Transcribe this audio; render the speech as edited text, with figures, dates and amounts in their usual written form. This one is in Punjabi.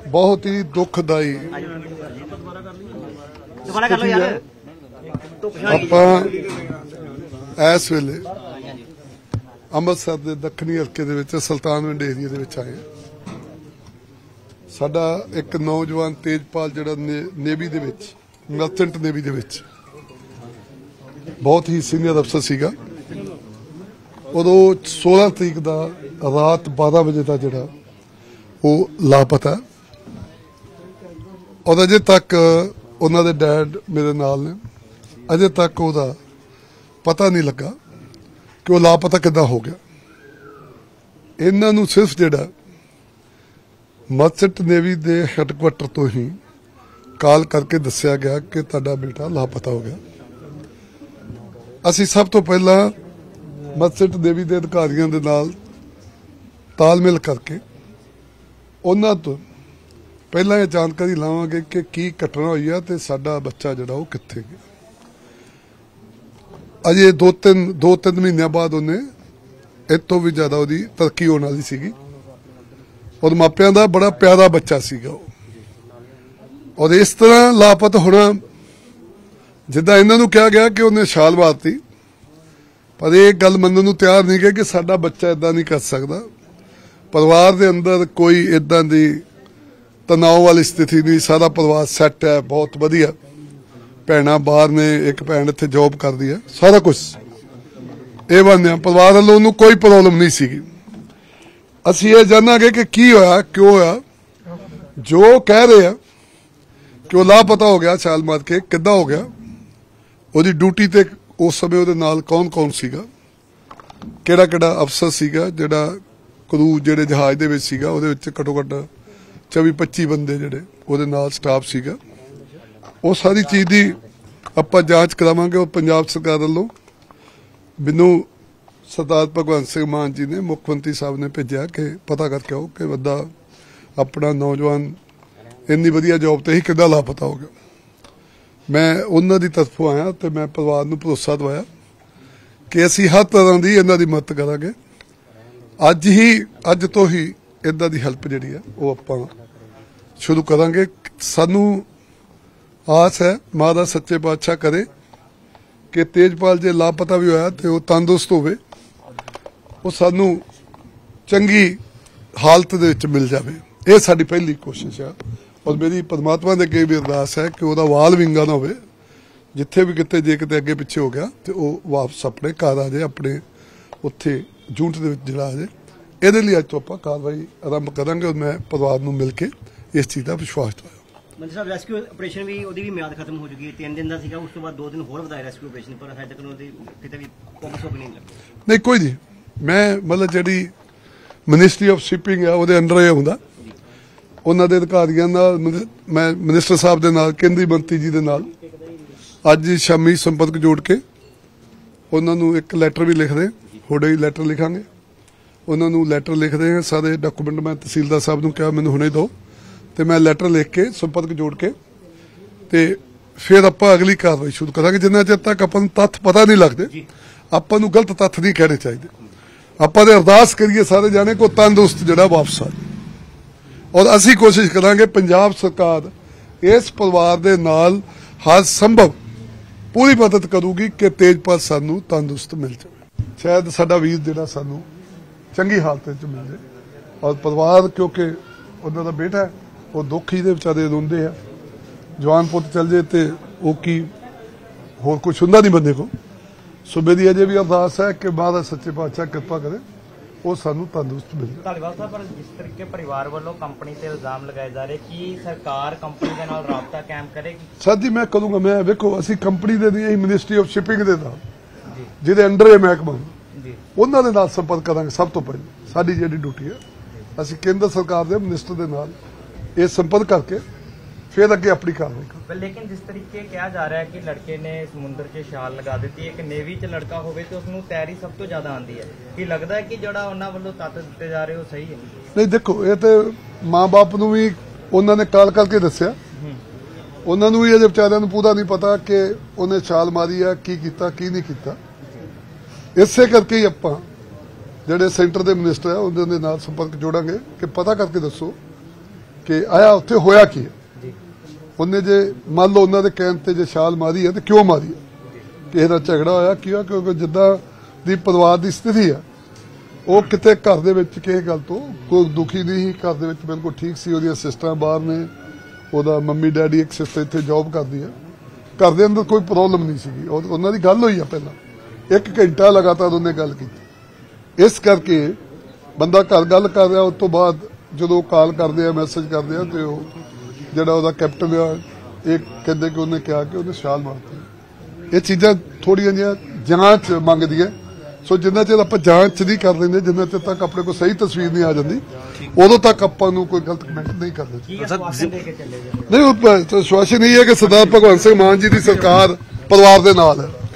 बहुत ही दुखदाई ਆਪਾਂ ਇਸ ਵੇਲੇ ਅੰਮ੍ਰਿਤਸਰ ਦੇ ਦੱਖਣੀ ਹਲਕੇ ਦੇ ਵਿੱਚ ਸੁਲਤਾਨਵਿੰਡ ਏਰੀਆ ਦੇ ਵਿੱਚ ਆਏ ਹਾਂ। ਸਾਡਾ ਇੱਕ ਨੌਜਵਾਨ ਤੇਜਪਾਲ ਜਿਹੜਾ ਨੇਵੀ ਦੇ ਵਿੱਚ ਮਰਚੈਂਟ ਨੇਵੀ ਦੇ ਵਿੱਚ ਬਹੁਤ ਹੀ ਸੀਨੀਅਰ ਅਫਸਰ ਸੀਗਾ। ਉਦੋਂ 16 ਤਰੀਕ ਦਾ ਰਾਤ 12 ਵਜੇ ਦਾ ਜਿਹੜਾ ਉਹ ਲਾਪਤਾ ਔਰ ਅਜੇ ਤੱਕ ਉਹਨਾਂ ਦੇ ਡੈਡ ਮੇਰੇ ਨਾਲ ਨੇ। ਅਜੇ ਤੱਕ ਉਹਦਾ ਪਤਾ ਨਹੀਂ ਲੱਗਾ ਕਿ ਉਹ ਲਾਪਤਾ ਕਿੱਦਾਂ ਹੋ ਗਿਆ। ਇਹਨਾਂ ਨੂੰ ਸਿਰਫ ਜਿਹੜਾ ਮਰਚੈਂਟ ਨੇਵੀ ਦੇ ਹੈੱਡਕੁਆਟਰ ਤੋਂ ਹੀ ਕਾਲ ਕਰਕੇ ਦੱਸਿਆ ਗਿਆ ਕਿ ਤੁਹਾਡਾ ਬੇਟਾ ਲਾਪਤਾ ਹੋ ਗਿਆ। ਅਸੀਂ ਸਭ ਤੋਂ ਪਹਿਲਾਂ ਮਰਚੈਂਟ ਨੇਵੀ ਦੇ ਅਧਿਕਾਰੀਆਂ ਦੇ ਨਾਲ ਤਾਲਮੇਲ ਕਰਕੇ ਉਹਨਾਂ ਤੋਂ ਪਹਿਲਾਂ ਇਹ ਜਾਣਕਾਰੀ ਲਾਵਾਂਗੇ ਕਿ ਕੀ ਘਟਨਾ ਹੋਈ ਆ ਤੇ ਸਾਡਾ ਬੱਚਾ ਜਿਹੜਾ ਉਹ ਕਿੱਥੇ ਗਿਆ। ਅਜੇ ਦੋ ਤਿੰਨ ਮਹੀਨਿਆਂ ਬਾਅਦ ਉਹਨੇ ਇਹ ਤੋਂ ਵੀ ਜ਼ਿਆਦਾ ਉਹਦੀ ਤਰੱਕੀ ਹੋਣ ਵਾਲੀ ਸੀਗੀ ਔਰ ਮਾਪਿਆਂ ਦਾ ਬੜਾ ਪਿਆਰਾ ਬੱਚਾ ਸੀਗਾ ਉਹ। ਔਰ ਇਸ ਤਰ੍ਹਾਂ ਲਾਪਤਾ ਹੋਣਾ ਜਿੱਦਾਂ ਇਹਨਾਂ ਨੂੰ ਕਿਹਾ ਗਿਆ ਕਿ ਉਹਨੇ ਛਾਲ ਮਾਰਤੀ, ਪਰ ਇਹ ਗੱਲ ਮੰਨਣ ਨੂੰ ਤਿਆਰ ਨਹੀਂ ਕਿ ਸਾਡਾ ਬੱਚਾ ਇਦਾਂ ਨਹੀਂ ਕਰ ਸਕਦਾ। ਪਰਿਵਾਰ ਦੇ ਅੰਦਰ ਕੋਈ ਇਦਾਂ ਦੀ ਤਣਾਅ ਵਾਲੀ ਸਥਿਤੀ ਨਹੀਂ। ਸਾਰਾ ਪਰਿਵਾਰ ਸੈੱਟ ਹੈ, ਬਹੁਤ ਵਧੀਆ। ਭੈਣਾਂ ਬਾਹਰ ਨੇ, ਇੱਕ ਭੈਣ ਇੱਥੇ ਜੌਬ ਕਰਦੀ ਹੈ। ਸਾਰਾ ਕੁਝ ਇਹ ਬਣਿਆ ਪਰਿਵਾਰ ਵੱਲੋਂ ਉਹਨੂੰ ਕੋਈ ਪ੍ਰੋਬਲਮ ਨਹੀਂ ਸੀਗੀ। ਅਸੀਂ ਇਹ ਜਾਣਾਂਗੇ ਕਿ ਕੀ ਹੋਇਆ, ਕਿਉਂ ਹੋਇਆ। ਜੋ ਕਹਿ ਰਹੇ ਆ ਕਿ ਉਹ ਲਾਪਤਾ ਹੋ ਗਿਆ ਛਾਲ ਮਾਰ ਕੇ, ਕਿੱਦਾਂ ਹੋ ਗਿਆ, ਉਹਦੀ ਡਿਊਟੀ ਤੇ ਉਸ ਸਮੇਂ ਉਹਦੇ ਨਾਲ ਕੌਣ ਸੀਗਾ, ਕਿਹੜਾ ਅਫਸਰ ਸੀਗਾ, ਜਿਹੜਾ ਕਰੂ ਜਿਹੜੇ ਜਹਾਜ਼ ਦੇ ਵਿੱਚ ਸੀਗਾ ਉਹਦੇ ਵਿੱਚ ਘੱਟੋ ਘੱਟ 24-25 ਬੰਦੇ ਜਿਹੜੇ ਉਹਦੇ ਨਾਲ ਸਟਾਫ ਸੀਗਾ। ਉਹ ਸਾਰੀ ਚੀਜ਼ ਦੀ ਆਪਾਂ ਜਾਂਚ ਕਰਾਵਾਂਗੇ। ਉਹ ਪੰਜਾਬ ਸਰਕਾਰ ਵੱਲੋਂ ਮੈਨੂੰ ਸਰਦਾਰ ਭਗਵੰਤ ਸਿੰਘ ਮਾਨ ਜੀ ਨੇ, ਮੁੱਖ ਮੰਤਰੀ ਸਾਹਿਬ ਨੇ ਭੇਜਿਆ ਕਿ ਪਤਾ ਕਰਕੇ ਆਓ ਕਿ ਵੱਡਾ ਆਪਣਾ ਨੌਜਵਾਨ ਇੰਨੀ ਵਧੀਆ ਜੌਬ ਤੇ ਹੀ ਕਿੱਦਾਂ ਲਾਪਤਾ ਹੋ ਗਿਆ। ਮੈਂ ਉਹਨਾਂ ਦੀ ਤਰਫੋਂ ਆਇਆ ਤੇ ਮੈਂ ਪਰਿਵਾਰ ਨੂੰ ਭਰੋਸਾ ਦਵਾਇਆ ਕਿ ਅਸੀਂ ਹਰ ਤਰ੍ਹਾਂ ਦੀ ਇਹਨਾਂ ਦੀ ਮਦਦ ਕਰਾਂਗੇ। ਅੱਜ ਤੋਂ ਹੀ ਇਦਾਂ ਦੀ ਹੈਲਪ ਜਿਹੜੀ ਹੈ ਉਹ ਆਪਾਂ ਸ਼ੁਰੂ ਕਰਾਂਗੇ। ਸਾਨੂੰ ਆਸ ਹੈ ਮਹਾਰਾਜ ਸੱਚੇ ਪਾਤਸ਼ਾਹ ਕਰੇ ਕਿ ਤੇਜਪਾਲ ਜੇ ਲਾਪਤਾ ਵੀ ਹੋਇਆ ਤੇ ਉਹ ਤੰਦਰੁਸਤ ਹੋਵੇ, ਉਹ ਸਾਨੂੰ ਚੰਗੀ ਹਾਲਤ ਦੇ ਵਿੱਚ ਮਿਲ ਜਾਵੇ। ਇਹ ਸਾਡੀ ਪਹਿਲੀ ਕੋਸ਼ਿਸ਼ ਹੈ ਔਰ ਮੇਰੀ ਪਰਮਾਤਮਾ ਦੇ ਅੱਗੇ ਵੀ ਅਰਦਾਸ ਹੈ ਕਿ ਉਹਦਾ ਵਾਲ ਵਿੰਗਾ ਨਾ ਹੋਵੇ। ਜਿੱਥੇ ਵੀ ਕਿਤੇ ਜੇ ਕਿਤੇ ਅੱਗੇ ਪਿੱਛੇ ਹੋ ਗਿਆ ਤੇ ਉਹ ਵਾਪਸ ਆਪਣੇ ਘਰ ਆ ਜਾਏ, ਆਪਣੇ ਉੱਥੇ ਜੂਨਟ ਦੇ ਵਿੱਚ ਜਿਹੜਾ ਆ ਜਾਏ। ਇਹਦੇ ਲਈ ਅੱਜ ਤੋਂ ਆਪਾਂ ਕਾਰਵਾਈ ਆਰੰਭ ਕਰਾਂਗੇ ਔਰ ਮੈਂ ਪਰਿਵਾਰ ਨੂੰ ਮਿਲ ਕੇ ਇਸ ਚੀਜ਼ ਦਾ ਵਿਸ਼ਵਾਸ ਦਵਾਇਆ। ਮੰਤਰੀ ਸਾਹਿਬ, ਰੈਸਕਿਊ ਆਪਰੇਸ਼ਨ ਵੀ ਉਹਦੀ ਵੀ ਮਿਆਦ ਖਤਮ ਹੋ ਚੁੱਕੀ ਹੈ। 3 ਦਿਨ ਦਾ ਸੀਗਾ, ਉਸ ਤੋਂ ਬਾਅਦ 2 ਦਿਨ ਹੋਰ ਵਧਾਇਆ ਰੈਸਕਿਊ ਆਪਰੇਸ਼ਨ, ਪਰ ਹਜੇ ਤੱਕ ਉਹਦੀ ਕਿਤੇ ਵੀ ਫੋਕਸ ਹੋ ਨਹੀਂ ਲੱਗਾ। ਨਹੀਂ ਕੋਈ ਨਹੀਂ, ਮੈਂ ਮਤਲਬ ਜਿਹੜੀ ਮਿਨਿਸਟਰੀ ਆਫ ਸ਼ਿਪਿੰਗ ਹੈ ਉਹਦੇ ਅੰਡਰ ਇਹ ਹੁੰਦਾ, ਉਹਨਾਂ ਦੇ ਅਧਿਕਾਰੀਆਂ ਨਾਲ ਮੈਂ ਮਿਨਿਸਟਰ ਸਾਹਿਬ ਦੇ ਨਾਲ, ਕੇਂਦਰੀ ਮੰਤਰੀ ਜੀ ਦੇ ਨਾਲ ਅੱਜ ਸ਼ਾਮੀ ਸੰਪਰਕ ਜੋੜ ਕੇ ਉਹਨਾਂ ਨੂੰ ਇੱਕ ਲੈਟਰ ਵੀ ਲਿਖਦੇ, ਹੁਣੇ ਹੀ ਲੈਟਰ ਲਿਖਾਂਗੇ। ਉਹਨਾਂ ਨੂੰ ਲੈਟਰ ਲਿਖਦੇ ਹਾਂ, ਸਾਰੇ ਡਾਕੂਮੈਂਟ ਮੈਂ ਤਹਿਸੀਲਦਾਰ ਸਾਹਿਬ ਨੂੰ ਕਿਹਾ ਮੈਨੂੰ ਹੁਣੇ ਦਿਓ ਤੇ ਮੈਂ ਲੈਟਰ ਲਿਖ ਕੇ ਸੰਪਰਕ ਜੋੜ ਕੇ ਤੇ ਫਿਰ ਆਪਾਂ ਅਗਲੀ ਕਾਰਵਾਈ ਸ਼ੁਰੂ ਕਰਾਂਗੇ। ਜਿੰਨਾ ਚਿਰ ਤੱਕ ਆਪਾਂ ਨੂੰ ਤੱਥ ਪਤਾ ਨਹੀਂ ਲੱਗਦੇ, ਆਪਾਂ ਨੂੰ ਗਲਤ ਤੱਥ ਨਹੀਂ ਕਹਿਣੇ ਚਾਹੀਦੇ। ਆਪਾਂ ਦੇ ਅਰਦਾਸ ਕਰੀਏ ਸਾਰੇ ਜਾਣੇ ਕੋ ਤੰਦਰੁਸਤ ਜਿਹੜਾ ਵਾਪਸ ਆ ਜਾਏ ਔਰ ਅਸੀਂ ਕੋਸ਼ਿਸ਼ ਕਰਾਂਗੇ ਪੰਜਾਬ ਸਰਕਾਰ ਇਸ ਪਰਿਵਾਰ ਦੇ ਨਾਲ ਹਰ ਸੰਭਵ ਪੂਰੀ ਮਦਦ ਕਰੂਗੀ ਕਿ ਤੇਜਪਾਲ ਸਾਨੂੰ ਤੰਦਰੁਸਤ ਮਿਲ ਜਾਵੇ। ਸ਼ਾਇਦ ਸਾਡਾ ਵੀਰ ਜਿਹੜਾ ਸਾਨੂੰ ਚੰਗੀ ਹਾਲਤ ਵਿੱਚ ਮਿਲ ਜਾਏ ਔਰ ਪਰਿਵਾਰ, ਕਿਉਂਕਿ ਉਹਨਾਂ ਦਾ ਬੇਟਾ ਹੈ, ਉਹ ਦੁੱਖ ਹੀ ਦੇ ਵਿਚਾਰੇ ਰੋਂਦੇ ਆ। ਜਵਾਨ ਪੁੱਤ ਚੱਲ ਜੇ ਤੇ ਉਹ ਕੀ ਹੋਰ ਕੁਛ ਹੁੰਦਾ ਨਹੀਂ ਬੰਦੇ ਕੋ। ਸੋ ਮੇਰੀ ਅਜੇ ਵੀ ਅਰਦਾਸ ਹੈ ਕਿ ਮਹਾਰਾਜ ਸੱਚੇ ਪਾਤਸ਼ਾਹ ਕਿਰਪਾ ਕਰੇ, ਉਹ ਸਾਨੂੰ ਤੰਦਰੁਸਤ ਮਿਲੇ। ਧਾਲੀਵਾਲ ਸਾਹਿਬ, ਪਰ ਜਿਸ ਤਰੀਕੇ ਪਰਿਵਾਰ ਵੱਲੋਂ ਕੰਪਨੀ ਤੇ ਇਲਜ਼ਾਮ ਲਗਾਏ ਜਾ ਰਹੇ ਕਿ ਸਰਕਾਰ ਕੰਪਨੀ ਦੇ ਨਾਲ ਰਾਬਤਾ ਕਾਇਮ ਕਰੇਗੀ। ਸਰ ਜੀ ਮੈਂ ਕਰੂੰਗਾ। ਮੈਂ ਵੇਖੋ ਅਸੀਂ ਕੰਪਨੀ ਦੇ ਨਹੀਂ, ਮਿਨਿਸਟਰੀ ਆਫ ਸ਼ਿਪਿੰਗ ਦੇ ਨਾਲ ਜਿਹਦੇ ਅੰਡਰ ਇਹ ਮਹਿਕਮਾ ਉਹਨਾਂ ਦੇ ਨਾਲ ਸੰਪਰਕ ਕਰਾਂਗੇ। ਸਭ ਤੋਂ ਪਹਿਲਾਂ ਸਾਡੀ ਜਿਹੜੀ ਡਿਊਟੀ ਹੈ, ਅਸੀਂ ਕੇਂਦਰ ਸਰਕਾਰ ਦੇ ਮਿਨਿਸਟਰ ਦੇ ਨਾਲ ਇਹ ਸੰਪਰਕ ਕਰਕੇ ਫਿਰ ਅੱਗੇ ਆਪਣੀ ਕਾਰਵਾਈ ਕਰਾਂਗੇ। ਲੇਕਿਨ ਜਿਸ ਤਰੀਕੇ ਕਿਹਾ ਜਾ ਰਿਹਾ ਹੈ ਕਿ ਲੜਕੇ ਨੇ ਸਮੁੰਦਰ 'ਚ ਛਾਲ ਲਗਾ ਦਿੱਤੀ, ਇੱਕ ਨੇਵੀ 'ਚ ਲੜਕਾ ਹੋਵੇ ਤੇ ਉਸਨੂੰ ਤੈਰੀ ਸਭ ਤੋਂ ਜ਼ਿਆਦਾ ਆਉਂਦੀ ਹੈ, ਕੀ ਲੱਗਦਾ ਹੈ ਕਿ ਜਿਹੜਾ ਉਹਨਾਂ ਵੱਲੋਂ ਤੱਥ ਦਿੱਤੇ ਜਾ ਰਹੇ ਉਹ ਸਹੀ ਹੈ? ਨਹੀਂ ਦੇਖੋ, ਇਹ ਤੇ ਮਾਂ-ਬਾਪ ਨੂੰ ਵੀ ਉਹਨਾਂ ਨੇ ਕਾਲ ਕਰਕੇ ਦੱਸਿਆ, ਉਹਨਾਂ ਨੂੰ ਵੀ ਇਹਦੇ ਵਿਚਾਰਿਆਂ ਨੂੰ ਪੂਰਾ ਨਹੀਂ ਪਤਾ ਕਿ ਉਹਨੇ ਛਾਲ ਮਾਰੀ ਆ, ਕੀ ਕੀਤਾ ਕੀ ਨਹੀਂ ਕੀਤਾ। ਇਸੇ ਕਰਕੇ ਹੀ ਆਪਾਂ ਜਿਹੜੇ ਸੈਂਟਰ ਦੇ ਮਿਨਿਸਟਰ ਆ ਉਹਨਾਂ ਦੇ ਨਾਲ ਸੰਪਰਕ ਜੋੜਾਂਗੇ ਕਿ ਪਤਾ ਕਰਕੇ ਦੱਸੋ ਕਿ ਆਇਆ ਉੱਥੇ ਹੋਇਆ ਕੀ ਹੈ। ਉਹਨੇ ਜੇ ਮੰਨ ਲਓ ਉਹਨਾਂ ਦੇ ਕਹਿਣ ਤੇ ਜੇ ਛਾਲ ਮਾਰੀ ਹੈ ਤੇ ਕਿਉਂ ਮਾਰੀ ਹੈ, ਕਿਸੇ ਦਾ ਝਗੜਾ ਹੋਇਆ ਕਿਉਂ, ਕਿਉਂਕਿ ਜਿੱਦਾਂ ਦੀ ਪਰਿਵਾਰ ਦੀ ਸਥਿਤੀ ਆ ਉਹ ਕਿਤੇ ਘਰ ਦੇ ਵਿੱਚ ਕਿਸੇ ਗੱਲ ਤੋਂ ਕੋਈ ਦੁਖੀ ਨਹੀਂ ਸੀ, ਘਰ ਦੇ ਵਿੱਚ ਬਿਲਕੁਲ ਠੀਕ ਸੀ। ਉਹਦੀਆਂ ਸਿਸਟਰਾਂ ਬਾਹਰ ਨੇ, ਉਹਦਾ ਮੰਮੀ ਡੈਡੀ, ਇੱਕ ਸਿਸਟਰ ਇੱਥੇ ਜੌਬ ਕਰਦੀ ਆ, ਘਰ ਦੇ ਅੰਦਰ ਕੋਈ ਪ੍ਰੋਬਲਮ ਨਹੀਂ ਸੀਗੀ। ਉਹਨਾਂ ਦੀ ਗੱਲ ਹੋਈ ਆ ਪਹਿਲਾਂ 1 ਘੰਟਾ ਲਗਾਤਾਰ ਉਹਨੇ ਗੱਲ ਕੀਤੀ। ਇਸ ਕਰਕੇ ਬੰਦਾ ਘਰ ਗੱਲ ਕਰ ਰਿਹਾ, ਉਸ ਤੋਂ ਬਾਅਦ ਜਦੋਂ ਕਾਲ ਕਰਦੇ ਆ, ਮੈਸੇਜ ਕਰਦੇ ਆ, ਤੇ ਉਹ ਜਿਹੜਾ ਉਹਦਾ ਕੈਪਟਨ ਆ ਇਹ ਕਹਿੰਦੇ ਕਿ ਉਹਨੇ ਕਿਹਾ ਕਿ ਉਹਨੇ ਛਾਲ ਮਾਰਤੀ। ਇਹ ਚੀਜ਼ਾਂ ਥੋੜੀਆਂ ਜਿਹੀਆਂ ਜਾਂਚ ਮੰਗਦੀਆਂ। ਸੋ ਜਿੰਨਾ ਚਿਰ ਆਪਾਂ ਜਾਂਚ ਨਹੀਂ ਕਰ ਲੈਂਦੇ, ਜਿੰਨਾ ਚਿਰ ਤੱਕ ਆਪਣੇ ਕੋਲ ਸਹੀ ਤਸਵੀਰ ਨਹੀਂ ਆ ਜਾਂਦੀ, ਉਦੋਂ ਤੱਕ ਆਪਾਂ ਨੂੰ ਕੋਈ ਗਲਤ ਕਮੈਂਟ ਨਹੀਂ ਕਰਨਾ ਚਾਹੀਦਾ। ਨਹੀਂ, ਉਹ ਆਸ਼ਵਾਸਨ ਇਹ ਹੈ ਕਿ ਸਰਦਾਰ ਭਗਵੰਤ ਸਿੰਘ ਮਾਨ ਜੀ ਦੀ ਸਰਕਾਰ ਪਰਿਵਾਰ ਦੇ ਨਾਲ ਹੈ।